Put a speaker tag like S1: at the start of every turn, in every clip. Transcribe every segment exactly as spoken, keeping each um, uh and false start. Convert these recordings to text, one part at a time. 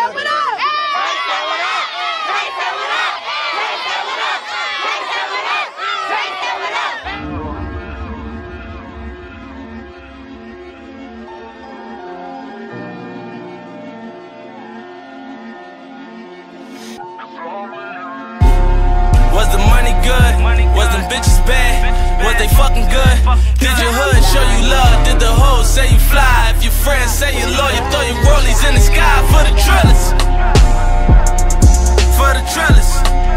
S1: what up? Drake said what up? Drake said what up? Drake said what up? Drake said what up? Drake said what up?
S2: Was the money good? Was them bitches bad? Was they fucking good? Did your hood show you love? Did the hoes say you fly? If your friends say you loyal, throw your rollies in the sky for the trellis. For the trellis.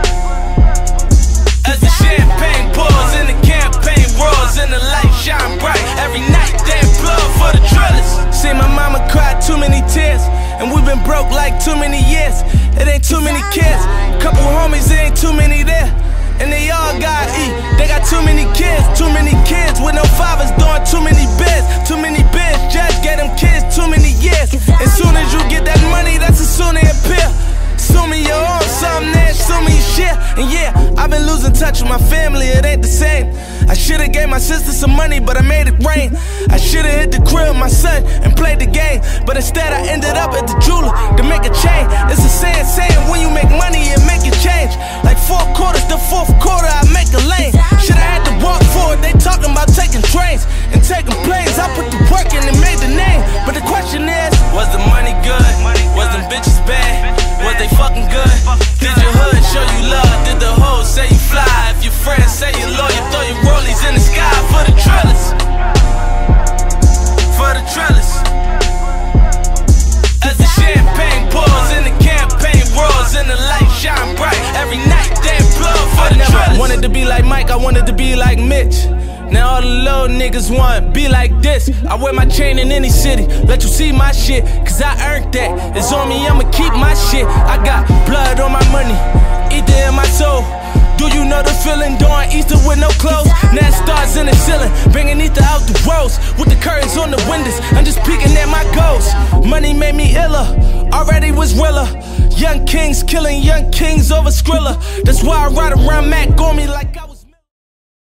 S2: As the champagne pours and the campaign roars and the light shine bright, every night they blood for the trellis. See my mama cry too many tears, and we've been broke like too many years. It ain't too many kids, couple homies, it ain't too many there. And they all got eat, they got too many kids, too many kids with no fathers doing too many bids, too many bids, judge gave them kids too many years. As soon as you get that money, that's as soon they appear. Sue me your own something, then sue me your shit. And yeah, I've been losing touch with my family, it ain't the same. I should've gave my sister some money, but I made it rain. I should've hit the crib with my son and played the game, but instead I ended up at the jeweler to make a chain. It's a saying, saying when you make money, it make it change. Like four quarters, the fourth quarter, I make a lane. Should've had to walk forward, they talking about taking trains and taking planes. I put the work in and made the name, but the question is, was the money good? Was them bitches bad? Was they fucking good? Did your hood show you love? Did the hoes say you fly? If your friends say you loyal, throw your rollies in the sky for the trellis. For the trellis. As the champagne pours and the campaign roars and the light shine bright, every night they blood for the trellis. I wanted to be like Mike, I wanted to be like Mitch. Now all the little niggas want be like this. I wear my chain in any city, let you see my shit, cause I earned that. It's on me, I'ma keep my shit. I got blood on my money, ether in my soul. Do you know the feeling during Easter with no clothes? Now stars in the ceiling, bringing ether out the rose with the curtains on the windows. I'm just peeking at my goals. Money made me iller, already was realer. Young kings killing young kings over Skrilla. That's why I ride around Mac on me like I was